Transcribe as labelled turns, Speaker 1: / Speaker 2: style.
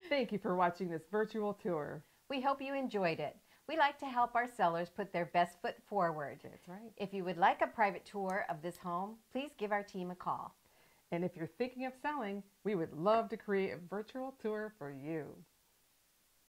Speaker 1: Thank you for watching this virtual tour.
Speaker 2: We hope you enjoyed it. We like to help our sellers put their best foot forward.
Speaker 1: That's right.
Speaker 2: If you would like a private tour of this home, please give our team a call.
Speaker 1: And if you're thinking of selling, we would love to create a virtual tour for you.